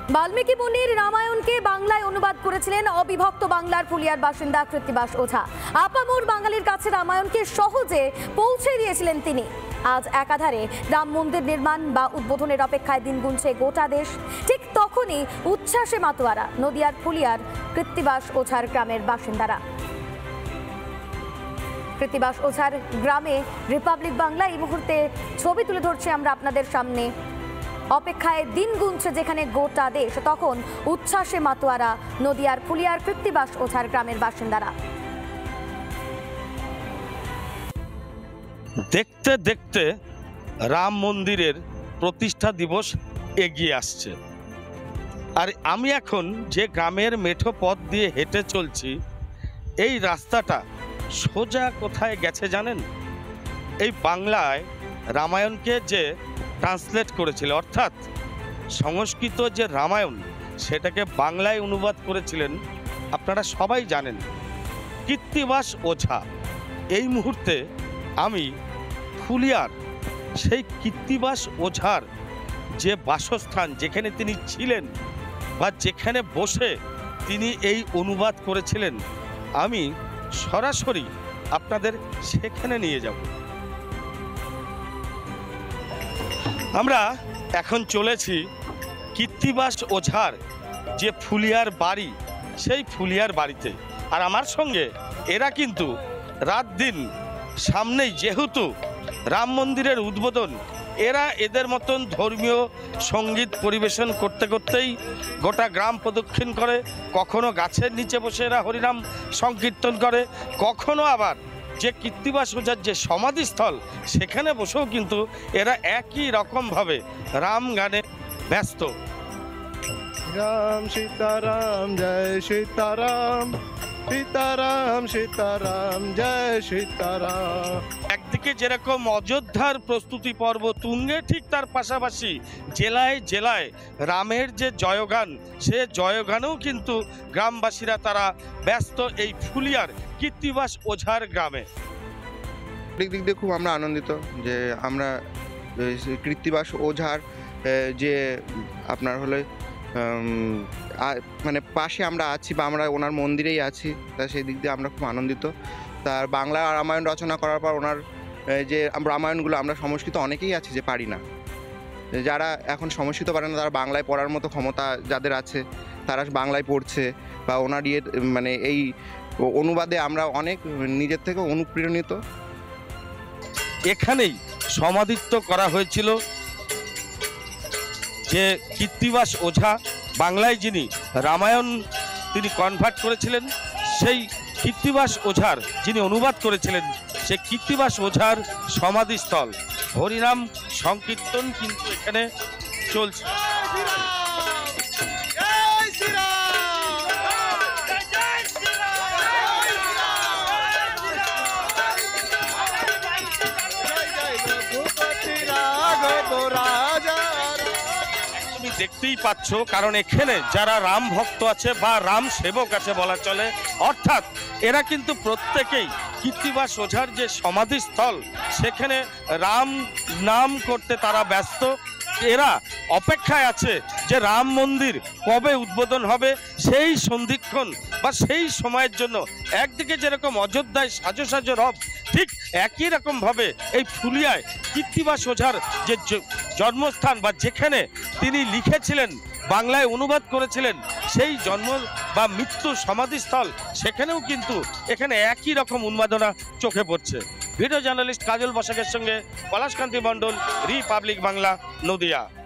বাল্মীকি মুনির রামায়ণকে বাংলায় অনুবাদ করেছিলেন অবিভক্ত বাংলার ফুলিয়ার বাসিন্দা কৃত্তিবাস ওঝা। আপামর বাঙালির কাছে রামায়ণকে সহজে পৌঁছে দিয়েছিলেন তিনি। আজ একাধারে রাম মন্দির নির্মাণ বা উদ্বোধনের অপেক্ষায় দিন গুনছে গোটা দেশ। ঠিক তখনই উচ্ছ্বাসে মাতোয়ারা নদিয়ার ফুলিয়ার কৃত্তিবাস ওঝার গ্রামের বাসিন্দারা। কৃত্তিবাস ওঝার গ্রামে রিপাবলিক বাংলা এই মুহূর্তে ছবি তুলে ধরছে আমরা আপনাদের সামনে। অপেক্ষায় দিন গুনছে যেখানে গোটা দেশ, তখন উচ্ছ্বাসে মাতোয়ারা নদিয়ার ফুলিয়ার কৃত্তিবাস ওঝার গ্রামের বাসিন্দারা। দেখতে দেখতে রাম মন্দিরের প্রতিষ্ঠা দিবস এগিয়ে আসছে, আর আমি এখন যে গ্রামের মেঠো পথ দিয়ে হেঁটে চলছি, এই রাস্তাটা সোজা কোথায় গেছে জানেন? এই বাংলায় রামায়ণকে যে ট্রান্সলেট করেছিল, অর্থাৎ সংস্কৃত যে রামায়ণ সেটাকে বাংলায় অনুবাদ করেছিলেন, আপনারা সবাই জানেন, কৃত্তিবাস ওঝা। এই মুহূর্তে আমি ফুলিয়ার সেই কৃত্তিবাস ওঝার যে বাসস্থান, যেখানে তিনি ছিলেন বা যেখানে বসে তিনি এই অনুবাদ করেছিলেন, আমি সরাসরি আপনাদের সেখানে নিয়ে যাব। আমরা এখন চলেছি কৃত্তিবাস ওঝার যে ফুলিয়ার বাড়ি, সেই ফুলিয়ার বাড়িতে। আর আমার সঙ্গে এরা কিন্তু রাত দিন সামনেই, যেহেতু রাম মন্দিরের উদ্বোধন, এরা এদের মতন ধর্মীয় সঙ্গীত পরিবেশন করতে করতেই গোটা গ্রাম প্রদক্ষিণ করে। কখনো গাছের নিচে বসে এরা হরিনাম সংকীর্তন করে, কখনো আবার যে কৃত্তিবাস ওঝার যে সমাধিস্থল সেখানে বসেও কিন্তু এরা একই রকমভাবে রাম গানে ব্যস্ত। রাম সীতারাম জয় সীতারাম, সীতারাম সীতারাম জয় সীতারাম। একদিকে যেরকম অযোধ্যার প্রস্তুতি পর্ব তুঙ্গে, ঠিক তার পাশাপাশি জেলায় জেলায় রামের যে জয়গান, সে জয়গানেও কিন্তু গ্রামবাসীরা তারা ব্যস্ত এই ফুলিয়ার কৃত্তিবাস ওঝার গ্রামে। দিক দিয়ে খুব আমরা আনন্দিত যে আমরা কৃত্তিবাস ওঝার যে আপনার হলে মানে পাশে আমরা আছি, বা আমরা ওনার মন্দিরেই আছি, তা সেই দিক দিয়ে আমরা খুব আনন্দিত। তার বাংলা রামায়ণ রচনা করার পর ওনার যে রামায়ণগুলো আমরা সংস্কৃত অনেকেই আছি যে পারি না, যারা এখন সংস্কৃত পারে না, তারা বাংলায় পড়ার মতো ক্ষমতা যাদের আছে তারা বাংলায় পড়ছে, বা ওনার মানে এই অনুবাদে আমরা অনেক নিজের থেকে অনুপ্রেরণিত। এখানেই সমাধিত্ব করা হয়েছিল যে কৃত্তিবাস ওঝা, বাংলায় যিনি রামায়ণ তিনি কনভার্ট করেছিলেন, সেই কৃত্তিবাস ওঝার যিনি অনুবাদ করেছিলেন, সেই কৃত্তিবাস ওঝার সমাধিস্থল। হরিনাম সংকীর্তন কিন্তু এখানে চলছে। তুমি দেখতেই পাচ্ছ, কারণ এখানে যারা রাম ভক্ত আছে বা রাম সেবক আছে বলা চলে, অর্থাৎ এরা কিন্তু প্রত্যেকেই কৃত্তিবাস ওঝার যে সমাধিস্থল সেখানে রাম নাম করতে তারা ব্যস্ত। এরা অপেক্ষায় আছে যে রাম মন্দির কবে উদ্বোধন হবে, সেই সন্ধিক্ষণ বা সেই সময়ের জন্য। একদিকে যেরকম অযোধ্যায় সাজো সাজো রব, ঠিক একই রকমভাবে এই ফুলিয়ায় কৃত্তিবাস ওঝার যে জন্মস্থান বা যেখানে তিনি লিখেছিলেন, বাংলায় অনুবাদ করেছিলেন, সেই জন্ম বা মৃত্যু সমাধিস্থল, সেখানেও কিন্তু এখানে একই রকম উন্মাদনা চোখে পড়ছে। ভিডিও জার্নালিস্ট কাজল বসাকের সঙ্গে পলাশকান্তি মণ্ডল, রিপাবলিক বাংলা, নদিয়া।